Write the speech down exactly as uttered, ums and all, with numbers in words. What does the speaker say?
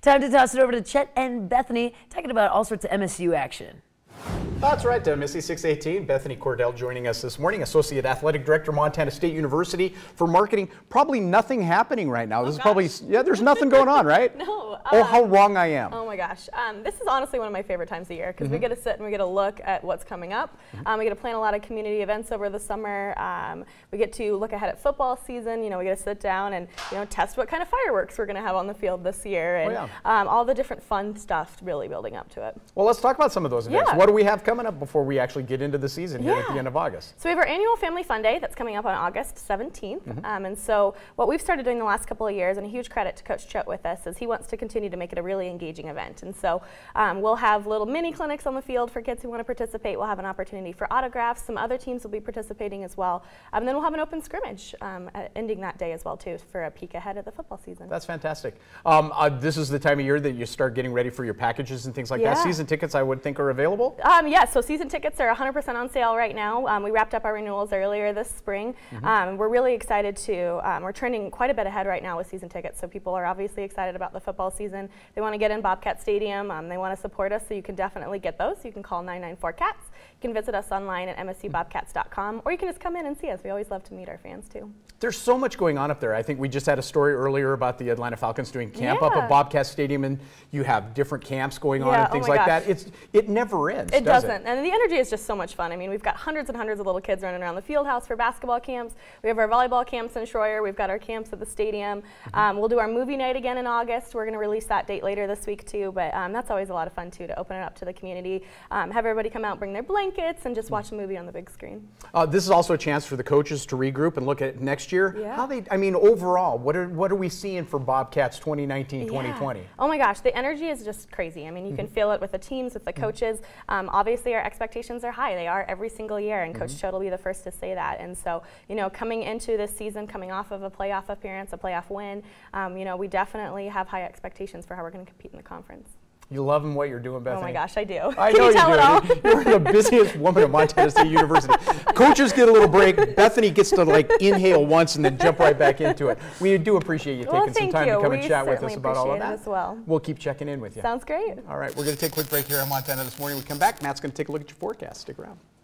Time to toss it over to Chet and Bethany, talking about all sorts of M S U action. That's right, uh, Missy six eighteen. Bethany Cordell joining us this morning, Associate Athletic Director, Montana State University for marketing. Probably nothing happening right now. This oh, is probably, yeah, there's nothing going on, right? No. Um, oh, how wrong I am. Oh my gosh. Um, this is honestly one of my favorite times of year because mm-hmm. we get to sit and we get to look at what's coming up. Mm-hmm. um, we get to plan a lot of community events over the summer. Um, we get to look ahead at football season. You know, we get to sit down and you know test what kind of fireworks we're going to have on the field this year, and oh, yeah. um, all the different fun stuff really building up to it. Well, let's talk about some of those events. Yeah. What do we have coming up before we actually get into the season here yeah. at the end of August? So we have our annual Family Fun Day that's coming up on August seventeenth. Mm-hmm. um, and so what we've started doing the last couple of years, and a huge credit to Coach Chet with us, is he wants to continue to make it a really engaging event. And so um, we'll have little mini clinics on the field for kids who want to participate. We'll have an opportunity for autographs. Some other teams will be participating as well. Um, and then we'll have an open scrimmage um, at ending that day as well too for a peek ahead of the football season. That's fantastic. Um, uh, this is the time of year that you start getting ready for your packages and things like yeah. that. Season tickets, I would think, are available? Um, yeah, so season tickets are one hundred percent on sale right now. Um, we wrapped up our renewals earlier this spring. Mm-hmm. um, we're really excited to, um, we're trending quite a bit ahead right now with season tickets, so people are obviously excited about the football season. They want to get in Bobcat Stadium, um, they want to support us, so you can definitely get those. You can call nine nine four cats. You can visit us online at M S U bobcats dot com, or you can just come in and see us. We always love to meet our fans too. There's so much going on up there. I think we just had a story earlier about the Atlanta Falcons doing camp yeah. up at Bobcat Stadium, and you have different camps going on yeah, and things oh my like gosh. that. It's It never ends, It does doesn't, it? and the energy is just so much fun. I mean, we've got hundreds and hundreds of little kids running around the field house for basketball camps. We have our volleyball camps in Schroyer. We've got our camps at the stadium. Mm-hmm. um, we'll do our movie night again in August. We're going to release that date later this week too, but um, that's always a lot of fun too, to open it up to the community, um, have everybody come out, bring their blankets, and just watch a movie on the big screen. Uh, this is also a chance for the coaches to regroup and look at next year. Yeah. How they, I mean, overall, what are what are we seeing for Bobcats twenty nineteen twenty twenty? Yeah. Oh my gosh, the energy is just crazy. I mean, you mm-hmm. can feel it with the teams, with the coaches. Um, obviously, our expectations are high. They are every single year, and mm-hmm. Coach Chet will be the first to say that. And so, you know, coming into this season, coming off of a playoff appearance, a playoff win, um, you know, we definitely have high expectations for how we're going to compete in the conference. You loving what you're doing, Bethany? Oh my gosh, I do. I Can know you tell you it all? do. You're the busiest woman at Montana State University. Coaches get a little break. Bethany gets to like inhale once and then jump right back into it. We do appreciate you taking well, some time you. to come we and chat with us about all of that. As well. We'll keep checking in with you. Sounds great. All right, we're going to take a quick break here on Montana This Morning. We come back, Matt's going to take a look at your forecast. Stick around.